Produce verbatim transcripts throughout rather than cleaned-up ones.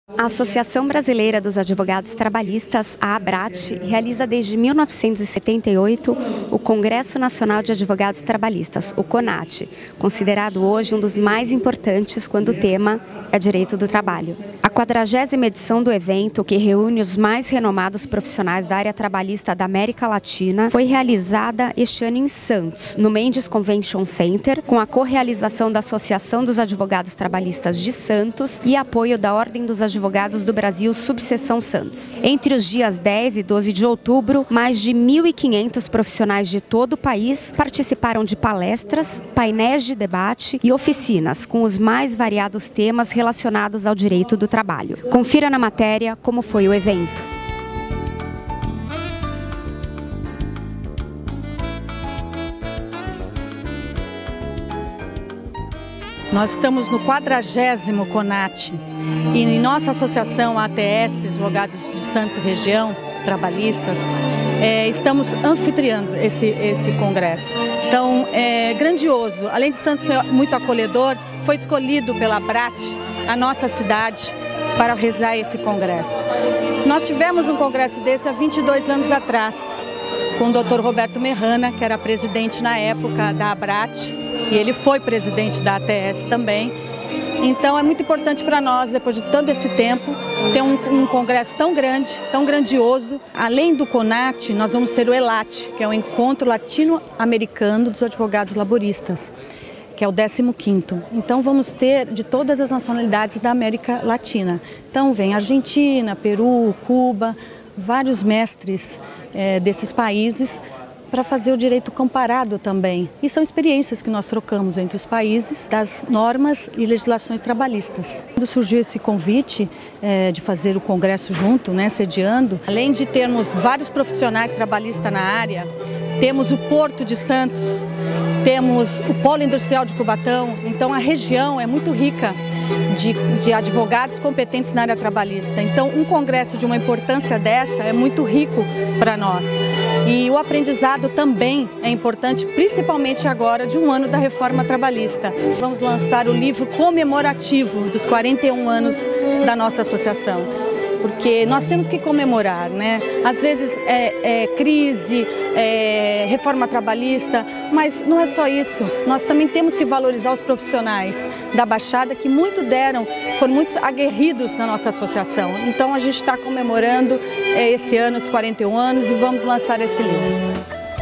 A Associação Brasileira dos Advogados Trabalhistas, a ABRAT, realiza desde mil novecentos e setenta e oito o Congresso Nacional de Advogados Trabalhistas, o CONAT, considerado hoje um dos mais importantes quando o tema é direito do trabalho. A quadragésima edição do evento, que reúne os mais renomados profissionais da área trabalhista da América Latina, foi realizada este ano em Santos, no Mendes Convention Center, com a correalização da Associação dos Advogados Trabalhistas de Santos e apoio da Ordem dos Advogados do Brasil, Subseção Santos. Entre os dias dez e doze de outubro, mais de mil e quinhentos profissionais de todo o país participaram de palestras, painéis de debate e oficinas com os mais variados temas relacionados ao direito do trabalho. Confira na matéria como foi o evento. Nós estamos no quadragésimo CONAT e em nossa associação A T S, Advogados de Santos e Região, trabalhistas, é, estamos anfitriando esse, esse congresso. Então, é grandioso. Além de Santos ser muito acolhedor, foi escolhido pela ABRAT, a nossa cidade, para realizar esse congresso. Nós tivemos um congresso desse há vinte e dois anos atrás, com o doutor Roberto Merrana, que era presidente na época da ABRAT, e ele foi presidente da A T S também. Então é muito importante para nós, depois de todo esse tempo, ter um, um congresso tão grande, tão grandioso. Além do CONAT, nós vamos ter o ELAT, que é o Encontro Latino-Americano dos Advogados Laboristas, que é o décimo quinto. Então vamos ter de todas as nacionalidades da América Latina. Então vem Argentina, Peru, Cuba, vários mestres é, desses países para fazer o direito comparado também. E são experiências que nós trocamos entre os países das normas e legislações trabalhistas. Quando surgiu esse convite é, de fazer o congresso junto, né, sediando, além de termos vários profissionais trabalhistas na área, temos o Porto de Santos, temos o Polo Industrial de Cubatão, então a região é muito rica de, de advogados competentes na área trabalhista. Então um congresso de uma importância dessa é muito rico para nós. E o aprendizado também é importante, principalmente agora de um ano da reforma trabalhista. Vamos lançar o livro comemorativo dos quarenta e um anos da nossa associação. Porque nós temos que comemorar, né? Às vezes é, é crise, é reforma trabalhista, mas não é só isso. Nós também temos que valorizar os profissionais da Baixada que muito deram, foram muito aguerridos na nossa associação. Então a gente está comemorando é, esse ano, os quarenta e um anos, e vamos lançar esse livro.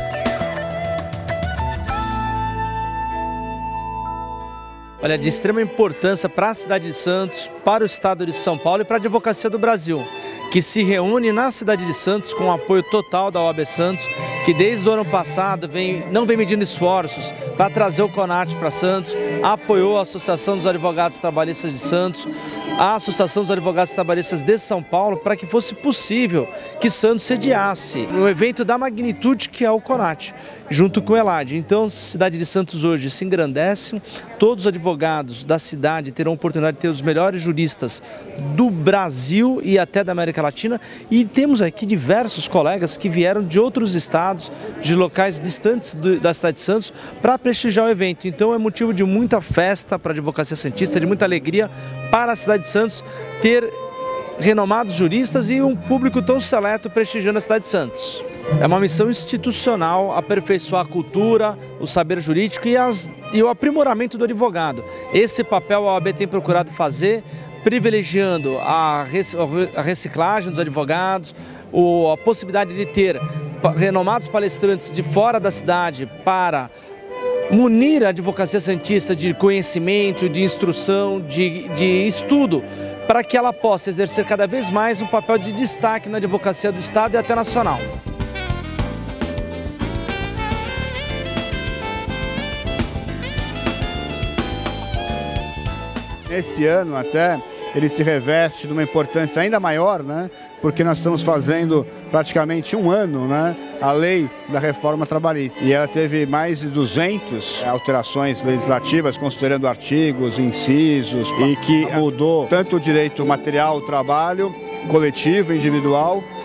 Olha, de extrema importância para a cidade de Santos, para o estado de São Paulo e para a advocacia do Brasil, que se reúne na cidade de Santos com o apoio total da O A B Santos, que desde o ano passado vem, não vem medindo esforços para trazer o CONAT para Santos, apoiou a Associação dos Advogados Trabalhistas de Santos, a Associação dos Advogados Trabalhistas de São Paulo, para que fosse possível que Santos sediasse um evento da magnitude que é o CONAT, junto com o ELAD. Então, a cidade de Santos hoje se engrandece, todos os advogados da cidade terão a oportunidade de ter os melhores juristas do Brasil e até da América Latina, e temos aqui diversos colegas que vieram de outros estados, de locais distantes do, da cidade de Santos, para prestigiar o evento. Então é motivo de muita festa para a advocacia santista, de muita alegria para a cidade de Santos ter renomados juristas e um público tão seleto prestigiando a cidade de Santos. É uma missão institucional aperfeiçoar a cultura, o saber jurídico e, as, e o aprimoramento do advogado. Esse papel a O A B tem procurado fazer, privilegiando a reciclagem dos advogados, a possibilidade de ter renomados palestrantes de fora da cidade para munir a advocacia santista de conhecimento, de instrução, de, de estudo, para que ela possa exercer cada vez mais um papel de destaque na advocacia do Estado e até nacional. Esse ano até ele se reveste de uma importância ainda maior, né? Porque nós estamos fazendo praticamente um ano, né, a lei da reforma trabalhista. E ela teve mais de duzentas alterações legislativas, considerando artigos, incisos, e que mudou tanto o direito material ao trabalho, coletivo, individual,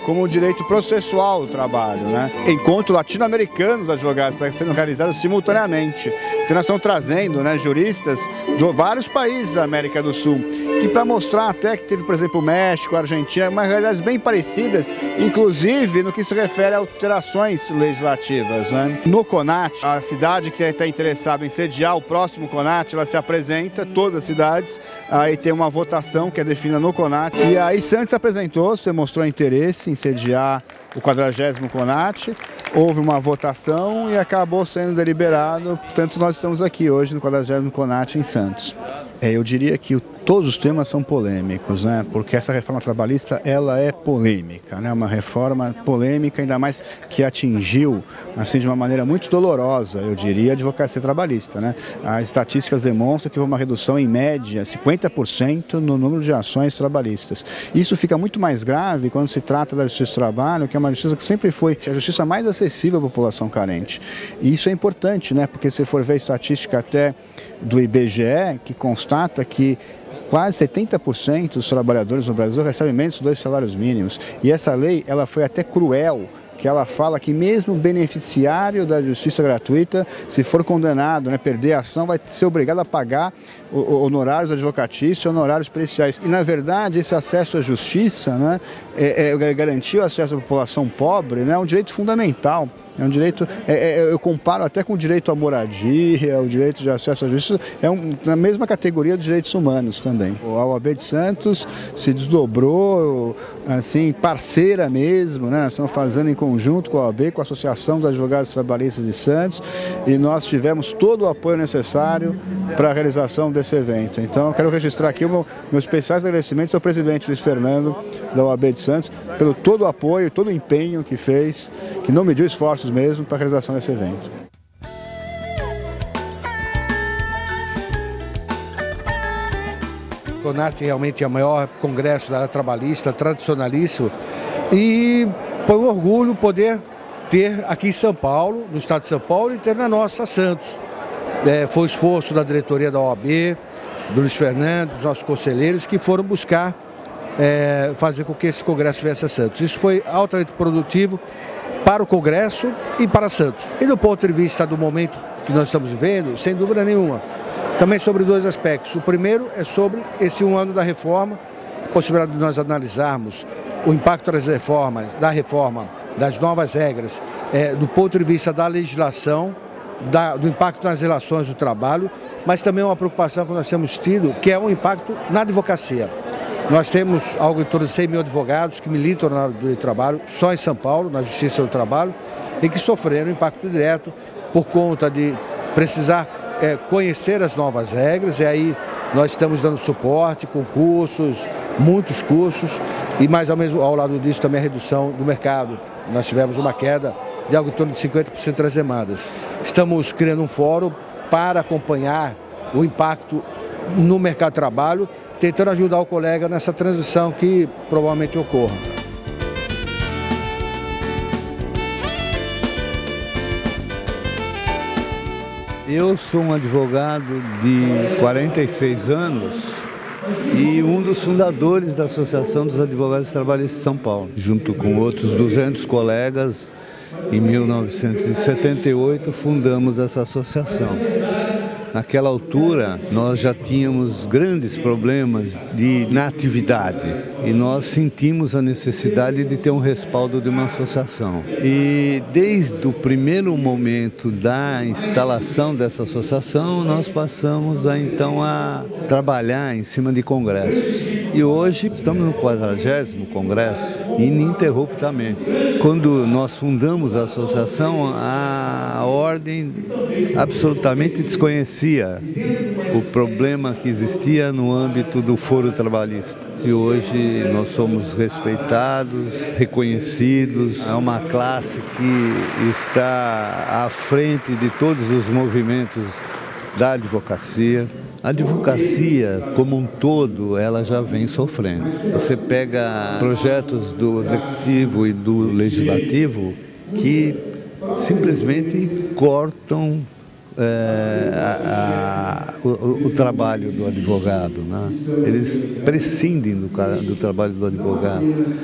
como o direito processual do trabalho, né? Encontros latino-americanos advogados estão sendo realizados simultaneamente. Então nós estamos trazendo, né, juristas de vários países da América do Sul, que para mostrar até que teve, por exemplo, o México, a Argentina, umas realidades bem parecidas, inclusive no que se refere a alterações legislativas, né? No CONAT, a cidade que está interessada em sediar o próximo CONAT, ela se apresenta, todas as cidades, aí tem uma votação que é definida no CONAT, e aí Santos apresentou, se demonstrou interesse em sediar o quadragésimo CONAT, houve uma votação e acabou sendo deliberado, portanto nós estamos aqui hoje no quadragésimo CONAT em Santos. É, eu diria que o, todos os temas são polêmicos, né? Porque essa reforma trabalhista ela é polêmica, né? Uma reforma polêmica, ainda mais que atingiu assim, de uma maneira muito dolorosa, eu diria, a advocacia trabalhista, né? As estatísticas demonstram que houve uma redução em média, cinquenta por cento no número de ações trabalhistas. Isso fica muito mais grave quando se trata da justiça do trabalho, que é uma justiça que sempre foi a justiça mais acessível à população carente. E isso é importante, né? Porque se for ver a estatística até do I B G E, que constata que quase setenta por cento dos trabalhadores no Brasil recebem menos de dois salários mínimos. E essa lei ela foi até cruel, que ela fala que mesmo o beneficiário da justiça gratuita, se for condenado, né, perder a ação, vai ser obrigado a pagar honorários advocatícios e honorários periciais. E, na verdade, esse acesso à justiça, né, é, é, garantir o acesso à população pobre, né, é um direito fundamental. É um direito, é, é, eu comparo até com o direito à moradia, o direito de acesso à justiça, é um, na mesma categoria dos direitos humanos também. A O A B de Santos se desdobrou, assim, parceira mesmo, né? Nós estamos fazendo em conjunto com a O A B, com a Associação dos Advogados Trabalhistas de Santos, e nós tivemos todo o apoio necessário para a realização desse evento. Então, eu quero registrar aqui o meu, meus especiais agradecimentos ao presidente Luiz Fernando da O A B de Santos, pelo todo o apoio, todo o empenho que fez, que não mediu esforços mesmo para a realização desse evento. O CONAT realmente é o maior congresso da área trabalhista, tradicionalíssimo, e foi um orgulho poder ter aqui em São Paulo, no estado de São Paulo, e ter na nossa Santos. É, foi o esforço da diretoria da O A B, do Luiz Fernando, dos nossos conselheiros, que foram buscar é, fazer com que esse congresso viesse a Santos. Isso foi altamente produtivo para o Congresso e para Santos. E do ponto de vista do momento que nós estamos vivendo, sem dúvida nenhuma, também sobre dois aspectos. O primeiro é sobre esse um ano da reforma, a possibilidade de nós analisarmos o impacto das reformas, da reforma, das novas regras, é, do ponto de vista da legislação, da, do impacto nas relações do trabalho, mas também uma preocupação que nós temos tido, que é o impacto na advocacia. Nós temos algo em torno de cem mil advogados que militam na área do trabalho, só em São Paulo, na Justiça do Trabalho, e que sofreram impacto direto por conta de precisar é, conhecer as novas regras, e aí nós estamos dando suporte com cursos, muitos cursos, e mais ao, mesmo, ao lado disso também a redução do mercado. Nós tivemos uma queda de algo em torno de cinquenta por cento das demandas. Estamos criando um fórum para acompanhar o impacto no mercado de trabalho, tentando ajudar o colega nessa transição que provavelmente ocorra. Eu sou um advogado de quarenta e seis anos e um dos fundadores da Associação dos Advogados Trabalhistas de São Paulo. Junto com outros duzentos colegas, em mil novecentos e setenta e oito, fundamos essa associação. Naquela altura, nós já tínhamos grandes problemas de inatividade e nós sentimos a necessidade de ter um respaldo de uma associação. E desde o primeiro momento da instalação dessa associação, nós passamos a, então a trabalhar em cima de congressos. E hoje estamos no quadragésimo congresso, ininterruptamente. Quando nós fundamos a associação, a ordem absolutamente desconhecia o problema que existia no âmbito do foro trabalhista. E hoje nós somos respeitados, reconhecidos, é uma classe que está à frente de todos os movimentos da advocacia. A advocacia, como um todo, ela já vem sofrendo. Você pega projetos do Executivo e do Legislativo que simplesmente cortam é, a, a, o, o trabalho do advogado, né? Eles prescindem do, do trabalho do advogado.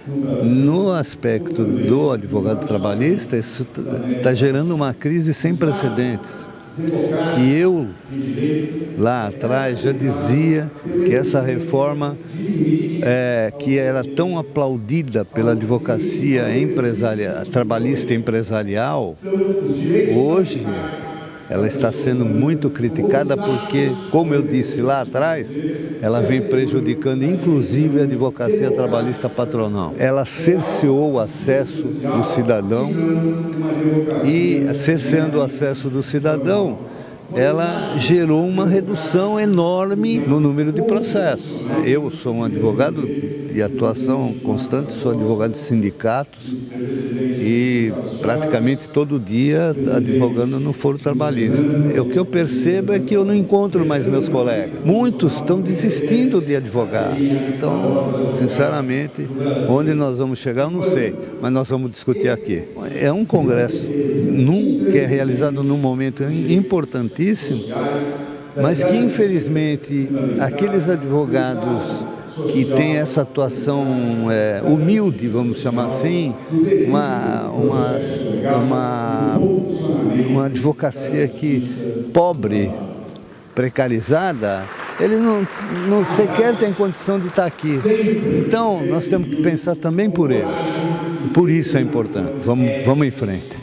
No aspecto do advogado trabalhista, isso está gerando uma crise sem precedentes. E eu, lá atrás, já dizia que essa reforma, é, que era tão aplaudida pela advocacia empresarial, trabalhista empresarial, hoje ela está sendo muito criticada porque, como eu disse lá atrás, ela vem prejudicando inclusive a advocacia trabalhista patronal. Ela cerceou o acesso do cidadão e, cerceando o acesso do cidadão, ela gerou uma redução enorme no número de processos. Eu sou um advogado de atuação constante, sou advogado de sindicatos e praticamente todo dia advogando no foro trabalhista. O que eu percebo é que eu não encontro mais meus colegas. Muitos estão desistindo de advogar. Então, sinceramente, onde nós vamos chegar eu não sei, mas nós vamos discutir aqui. É um congresso num, que é realizado num momento importantíssimo, mas que infelizmente aqueles advogados que tem essa atuação é, humilde, vamos chamar assim, uma, uma, uma, uma advocacia que pobre, precarizada, ele não, não sequer tem condição de estar aqui. Então, nós temos que pensar também por eles. Por isso é importante. Vamos, vamos em frente.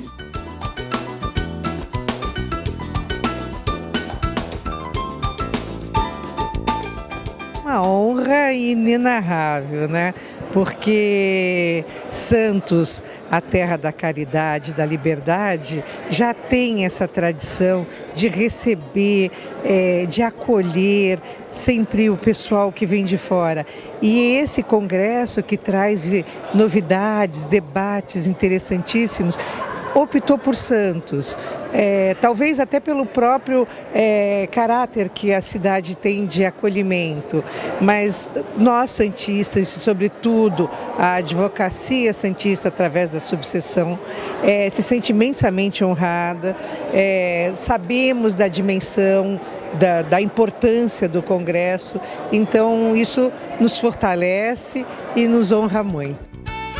Uma honra inenarrável, né? Porque Santos, a terra da caridade, da liberdade, já tem essa tradição de receber, é, de acolher sempre o pessoal que vem de fora. E esse congresso que traz novidades, debates interessantíssimos, optou por Santos, é, talvez até pelo próprio é, caráter que a cidade tem de acolhimento, mas nós santistas, e sobretudo a advocacia santista através da subseção, é, se sente imensamente honrada, é, sabemos da dimensão, da, da importância do Congresso, então isso nos fortalece e nos honra muito.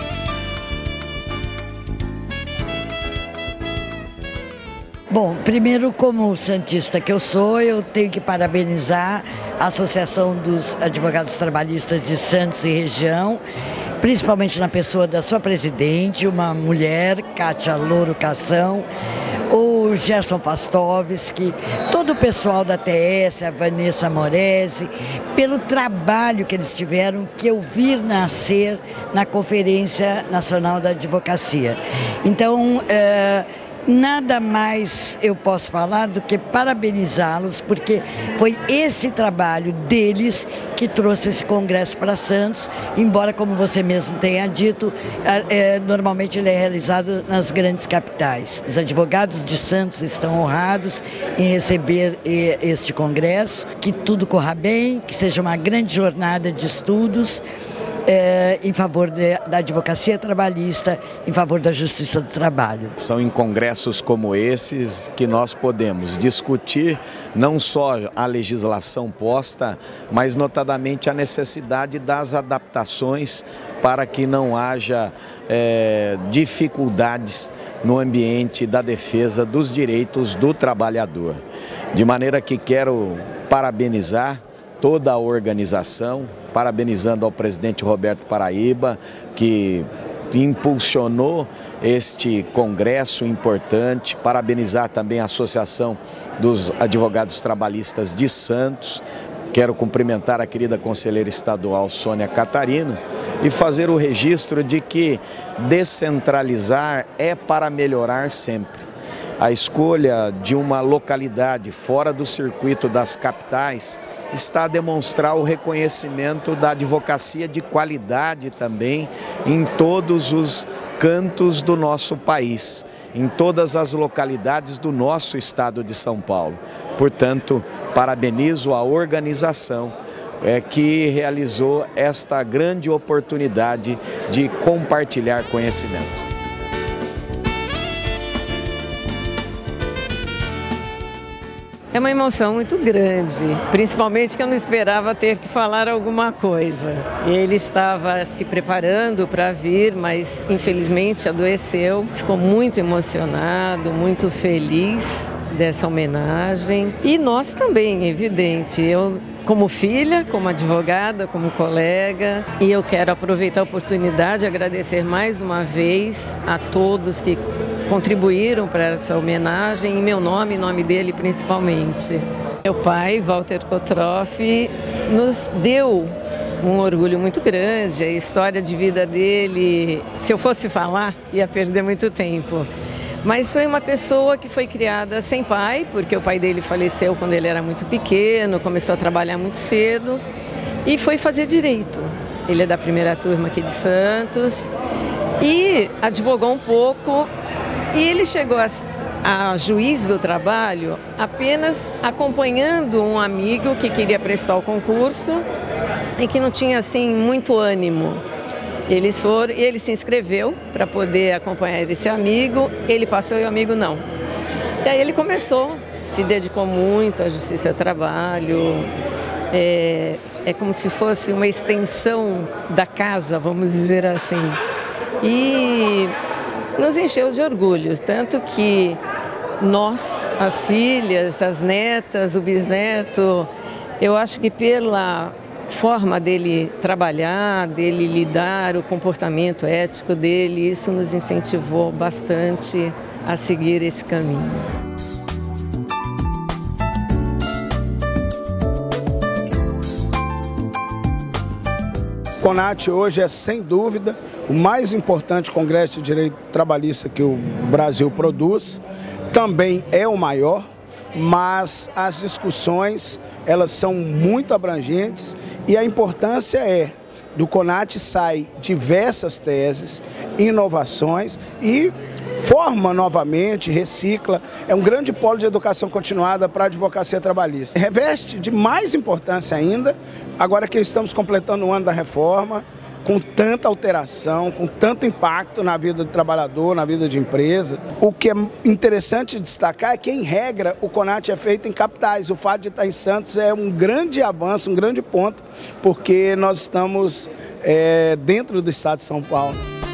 Bom, primeiro, como santista que eu sou, eu tenho que parabenizar a Associação dos Advogados Trabalhistas de Santos e região, principalmente na pessoa da sua presidente, uma mulher, Kátia Louro Cação, o Gerson Fastovski, todo o pessoal da A T S, a Vanessa Moresi, pelo trabalho que eles tiveram, que eu vi nascer na Conferência Nacional da Advocacia. Então, é... nada mais eu posso falar do que parabenizá-los, porque foi esse trabalho deles que trouxe esse congresso para Santos, embora, como você mesmo tenha dito, é, normalmente ele é realizado nas grandes capitais. Os advogados de Santos estão honrados em receber este congresso, que tudo corra bem, que seja uma grande jornada de estudos, É, em favor de, da advocacia trabalhista, em favor da justiça do trabalho. São em congressos como esses que nós podemos discutir não só a legislação posta, mas notadamente a necessidade das adaptações para que não haja é, dificuldades no ambiente da defesa dos direitos do trabalhador. De maneira que quero parabenizar toda a organização, parabenizando ao presidente Roberto Paraíba, que impulsionou este congresso importante, parabenizar também a Associação dos Advogados Trabalhistas de Santos, quero cumprimentar a querida conselheira estadual Sônia Catarino e fazer o registro de que descentralizar é para melhorar sempre. A escolha de uma localidade fora do circuito das capitais está a demonstrar o reconhecimento da advocacia de qualidade também em todos os cantos do nosso país, em todas as localidades do nosso estado de São Paulo. Portanto, parabenizo a organização é, que realizou esta grande oportunidade de compartilhar conhecimento. É uma emoção muito grande, principalmente que eu não esperava ter que falar alguma coisa. Ele estava se preparando para vir, mas infelizmente adoeceu. Ficou muito emocionado, muito feliz dessa homenagem. E nós também, evidente. Eu, como filha, como advogada, como colega, e eu quero aproveitar a oportunidade e agradecer mais uma vez a todos que contribuíram para essa homenagem, em meu nome e em nome dele principalmente. Meu pai, Walter Kotroff, nos deu um orgulho muito grande. A história de vida dele, se eu fosse falar, ia perder muito tempo. Mas foi uma pessoa que foi criada sem pai, porque o pai dele faleceu quando ele era muito pequeno, começou a trabalhar muito cedo e foi fazer direito. Ele é da primeira turma aqui de Santos e advogou um pouco. E ele chegou a, a juiz do trabalho apenas acompanhando um amigo que queria prestar o concurso e que não tinha assim muito ânimo. Eles foram, ele se inscreveu para poder acompanhar esse amigo, ele passou e o amigo não. E aí ele começou, se dedicou muito à justiça do trabalho, é, é como se fosse uma extensão da casa, vamos dizer assim. E nos encheu de orgulho, tanto que nós, as filhas, as netas, o bisneto, eu acho que pela forma dele trabalhar, dele lidar, o comportamento ético dele, isso nos incentivou bastante a seguir esse caminho. O CONAT hoje é, sem dúvida, o mais importante congresso de direito trabalhista que o Brasil produz. Também é o maior, mas as discussões elas são muito abrangentes e a importância é do CONAT sai diversas teses, inovações e forma novamente, recicla, é um grande polo de educação continuada para a advocacia trabalhista. Reveste de mais importância ainda, agora que estamos completando o ano da reforma, com tanta alteração, com tanto impacto na vida do trabalhador, na vida de empresa. O que é interessante destacar é que, em regra, o CONAT é feito em capitais. O fato de estar em Santos é um grande avanço, um grande ponto, porque nós estamos é, dentro do estado de São Paulo.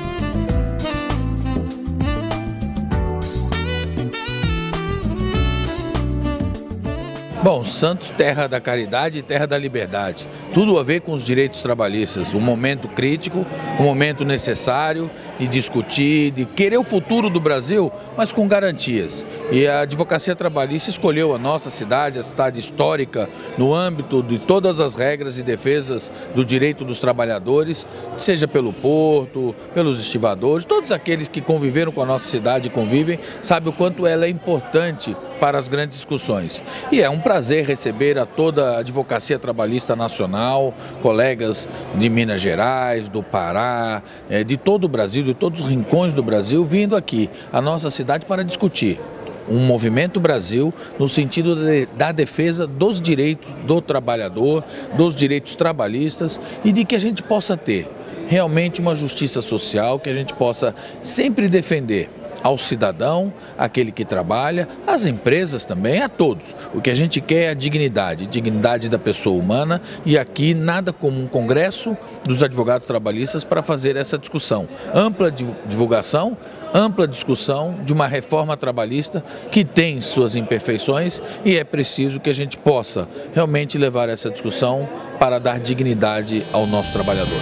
Bom, Santos, terra da caridade e terra da liberdade. Tudo a ver com os direitos trabalhistas. Um momento crítico, um momento necessário de discutir, de querer o futuro do Brasil, mas com garantias. E a advocacia trabalhista escolheu a nossa cidade, a cidade histórica, no âmbito de todas as regras e defesas do direito dos trabalhadores, seja pelo porto, pelos estivadores, todos aqueles que conviveram com a nossa cidade e convivem, sabem o quanto ela é importante para as grandes discussões. E é um prazer receber a toda a advocacia trabalhista nacional, colegas de Minas Gerais, do Pará, de todo o Brasil, de todos os rincões do Brasil, vindo aqui, a nossa cidade, para discutir um movimento Brasil no sentido de, da defesa dos direitos do trabalhador, dos direitos trabalhistas e de que a gente possa ter realmente uma justiça social, que a gente possa sempre defender ao cidadão, aquele que trabalha, às empresas também, a todos. O que a gente quer é a dignidade, dignidade da pessoa humana, e aqui nada como um congresso dos advogados trabalhistas para fazer essa discussão. Ampla divulgação, ampla discussão de uma reforma trabalhista que tem suas imperfeições e é preciso que a gente possa realmente levar essa discussão para dar dignidade ao nosso trabalhador.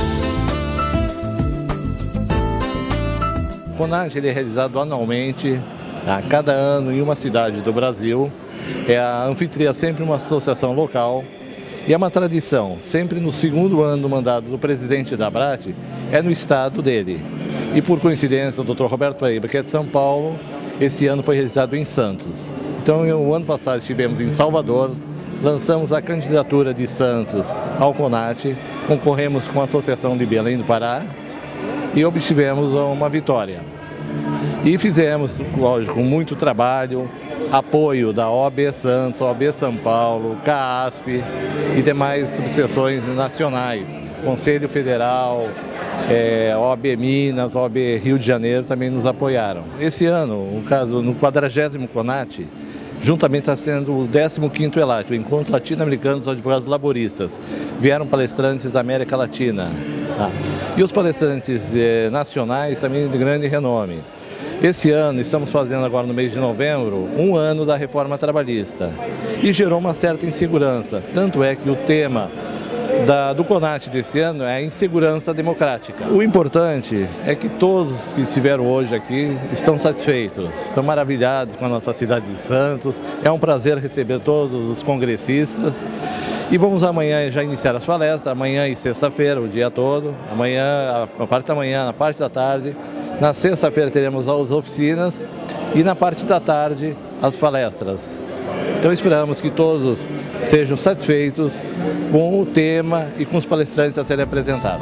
O CONAT ele é realizado anualmente, a cada ano, em uma cidade do Brasil. É a anfitriã sempre uma associação local. E é uma tradição, sempre no segundo ano do mandato do presidente da ABRAT, é no estado dele. E por coincidência, o doutor Roberto Paraíba, que é de São Paulo, esse ano foi realizado em Santos. Então, o ano passado estivemos em Salvador, lançamos a candidatura de Santos ao CONAT, concorremos com a Associação de Belém do Pará, e obtivemos uma vitória. E fizemos, lógico, com muito trabalho, apoio da O A B Santos, O A B São Paulo, CASP e demais subseções nacionais. Conselho Federal, é, O A B Minas, O A B Rio de Janeiro também nos apoiaram. Esse ano, no caso, no quadragésimo CONAT, Juntamente está sendo o décimo quinto ELAT, o Encontro Latino-Americano dos Advogados Laboristas. Vieram palestrantes da América Latina. Tá? E os palestrantes eh, nacionais também de grande renome. Esse ano, estamos fazendo agora no mês de novembro, um ano da reforma trabalhista. E gerou uma certa insegurança. Tanto é que o tema da, do CONAT desse ano é a insegurança democrática. O importante é que todos que estiveram hoje aqui estão satisfeitos, estão maravilhados com a nossa cidade de Santos. É um prazer receber todos os congressistas. E vamos amanhã já iniciar as palestras, amanhã e sexta-feira, o dia todo. Amanhã, a parte da manhã, na parte da tarde. Na sexta-feira teremos as oficinas e na parte da tarde as palestras. Então esperamos que todos sejam satisfeitos com o tema e com os palestrantes a serem apresentados.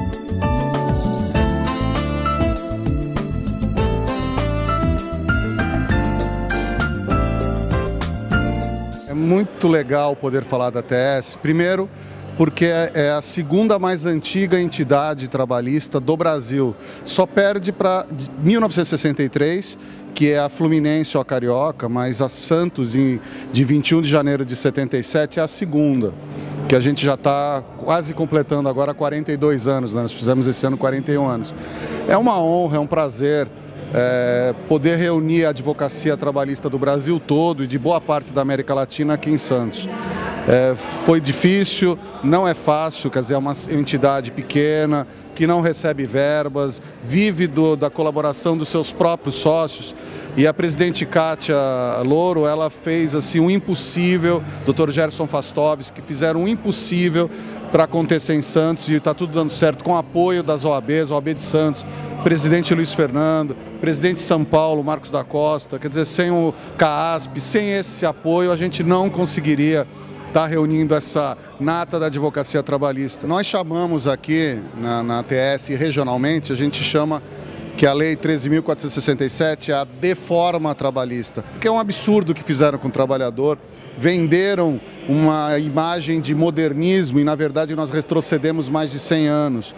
É muito legal poder falar da A T S, primeiro porque é a segunda mais antiga entidade trabalhista do Brasil. Só perde para mil novecentos e sessenta e três, que é a Fluminense ou a Carioca, mas a Santos, em, de vinte e um de janeiro de setenta e sete, é a segunda, que a gente já está quase completando agora quarenta e dois anos, né? Nós fizemos esse ano quarenta e um anos. É uma honra, é um prazer é, poder reunir a advocacia trabalhista do Brasil todo e de boa parte da América Latina aqui em Santos. É, foi difícil, não é fácil, quer dizer, é uma entidade pequena, que não recebe verbas, vive do, da colaboração dos seus próprios sócios. E a presidente Kátia Louro, ela fez assim, um impossível, doutor Gerson Fastovski, que fizeram um impossível para acontecer em Santos, e está tudo dando certo com o apoio das O A Bs, O A B de Santos, presidente Luiz Fernando, presidente de São Paulo, Marcos da Costa. Quer dizer, sem o CAASP, sem esse apoio, a gente não conseguiria está reunindo essa nata da advocacia trabalhista. Nós chamamos aqui na, na A T S regionalmente, a gente chama que a Lei treze mil quatrocentos e sessenta e sete é a deforma trabalhista, que é um absurdo que fizeram com o trabalhador. Venderam uma imagem de modernismo e, na verdade, nós retrocedemos mais de cem anos.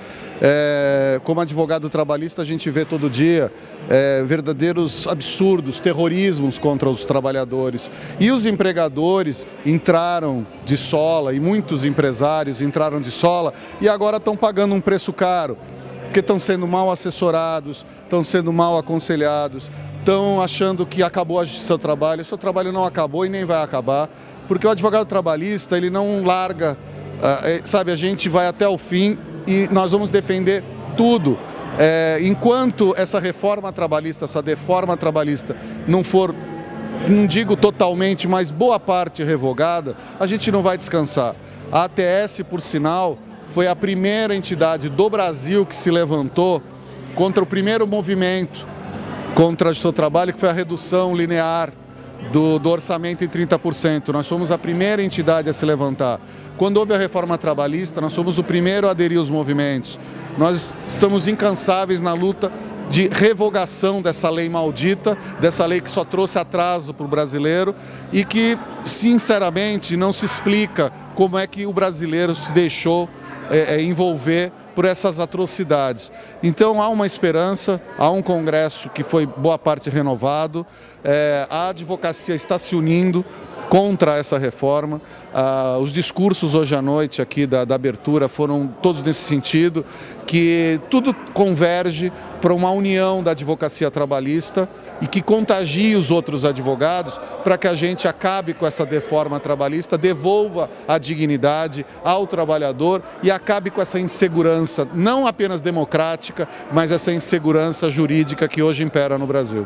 É, como advogado trabalhista, a gente vê todo dia é, verdadeiros absurdos, terrorismos contra os trabalhadores. E os empregadores entraram de sola, e muitos empresários entraram de sola, e agora estão pagando um preço caro, porque estão sendo mal assessorados, estão sendo mal aconselhados, estão achando que acabou o seu trabalho. O seu trabalho não acabou e nem vai acabar, porque o advogado trabalhista, ele não larga, uh, sabe, a gente vai até o fim e nós vamos defender tudo. É, enquanto essa reforma trabalhista, essa deforma trabalhista não for, não digo totalmente, mas boa parte revogada, a gente não vai descansar. A A T S, por sinal, foi a primeira entidade do Brasil que se levantou contra o primeiro movimento contra o seu trabalho, que foi a redução linear do, do orçamento em trinta por cento. Nós fomos a primeira entidade a se levantar. Quando houve a reforma trabalhista, nós fomos o primeiro a aderir aos movimentos. Nós estamos incansáveis na luta de revogação dessa lei maldita, dessa lei que só trouxe atraso para o brasileiro e que, sinceramente, não se explica como é que o brasileiro se deixou é, é, envolver por essas atrocidades. Então há uma esperança, há um congresso que foi boa parte renovado, é, a advocacia está se unindo contra essa reforma. Ah, os discursos hoje à noite aqui da, da abertura foram todos nesse sentido, que tudo converge para uma união da advocacia trabalhista e que contagie os outros advogados para que a gente acabe com essa deforma trabalhista, devolva a dignidade ao trabalhador e acabe com essa insegurança, não apenas democrática, mas essa insegurança jurídica que hoje impera no Brasil.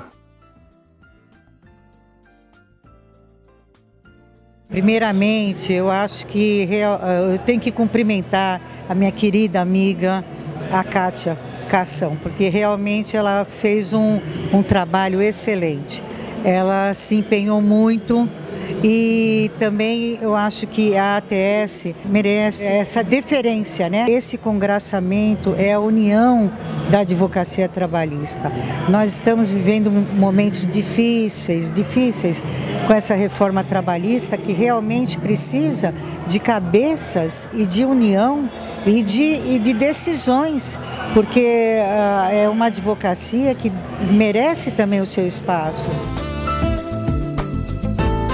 Primeiramente, eu acho que eu tenho que cumprimentar a minha querida amiga, a Kátia Cação, porque realmente ela fez um, um trabalho excelente. Ela se empenhou muito e também eu acho que a A T S merece essa deferência, né? Esse congraçamento é a união da advocacia trabalhista. Nós estamos vivendo momentos difíceis, difíceis com essa reforma trabalhista que realmente precisa de cabeças e de união e de, e de decisões, porque uh, é uma advocacia que merece também o seu espaço.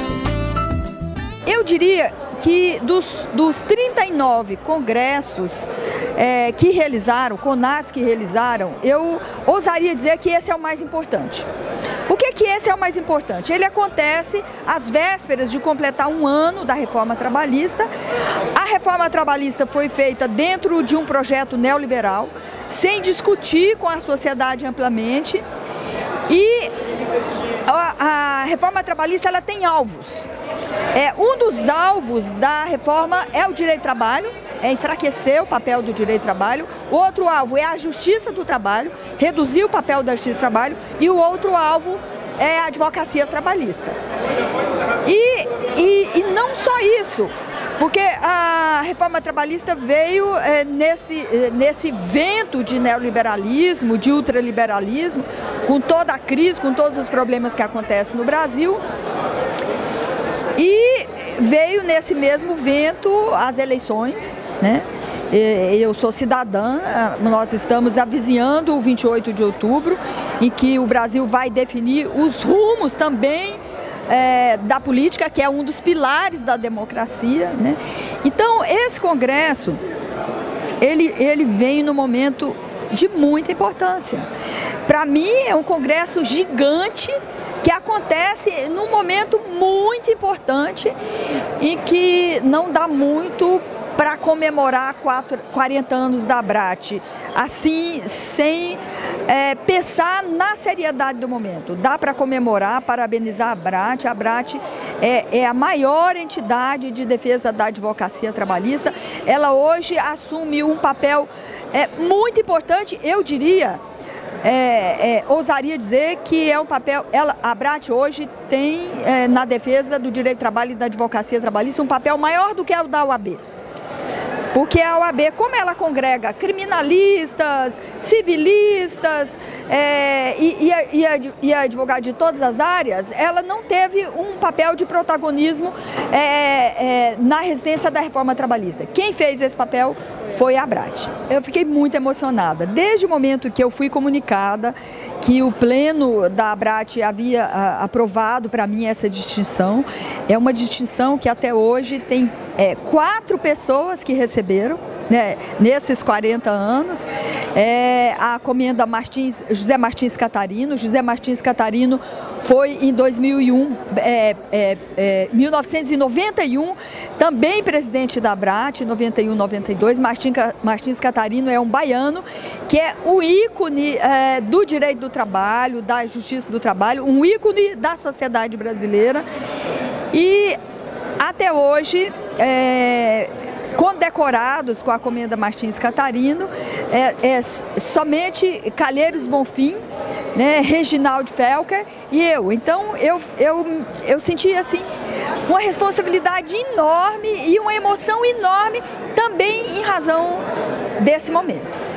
diria que dos, dos trinta e nove congressos é, que realizaram, CONATs que realizaram, eu ousaria dizer que esse é o mais importante. Por que que esse é o mais importante? Ele acontece às vésperas de completar um ano da reforma trabalhista. A reforma trabalhista foi feita dentro de um projeto neoliberal, sem discutir com a sociedade amplamente. E a, a reforma trabalhista ela tem alvos. É, um dos alvos da reforma é o direito do trabalho, é enfraquecer o papel do direito do trabalho. O outro alvo é a justiça do trabalho, reduzir o papel da justiça do trabalho. E o outro alvo é a advocacia trabalhista. E, e, e não só isso, porque a reforma trabalhista veio é, nesse, nesse vento de neoliberalismo, de ultraliberalismo, com toda a crise, com todos os problemas que acontecem no Brasil. E veio nesse mesmo vento as eleições, né? Eu sou cidadã, nós estamos avizinhando o vinte e oito de outubro, em que o Brasil vai definir os rumos também é, da política, que é um dos pilares da democracia, né? Então, esse congresso, ele, ele vem no momento de muita importância. Para mim, é um congresso gigante, que acontece num momento muito importante em que não dá muito para comemorar quatro, quarenta anos da ABRAT, assim, sem é, pensar na seriedade do momento. Dá para comemorar, parabenizar a ABRAT. A ABRAT é, é a maior entidade de defesa da advocacia trabalhista. Ela hoje assume um papel é, muito importante, eu diria, É, é, ousaria dizer que é um papel, ela, a ABRAT hoje tem é, na defesa do direito do trabalho e da advocacia trabalhista um papel maior do que o da O A B. Porque a O A B, como ela congrega criminalistas, civilistas é, e, e, e, e advogados de todas as áreas, ela não teve um papel de protagonismo é, é, na resistência da reforma trabalhista. Quem fez esse papel foi a ABRAT. Eu fiquei muito emocionada. Desde o momento que eu fui comunicada que o pleno da ABRAT havia a, aprovado para mim essa distinção, é uma distinção que até hoje tem é, quatro pessoas que receberam, né, nesses quarenta anos, é, a comenda Martins, José Martins Catarino. José Martins Catarino foi em dois mil e um, é, é, é, mil novecentos e noventa e um, também presidente da ABRAT, noventa e um, noventa e dois. Martins, Martins Catarino é um baiano que é o ícone é, do direito do trabalho, da justiça do trabalho, um ícone da sociedade brasileira. E até hoje, é, condecorados com a comenda Martins Catarino, é, é somente Calheiros Bonfim, né, Reginaldo Felker e eu. Então eu, eu, eu senti assim uma responsabilidade enorme e uma emoção enorme também em razão desse momento.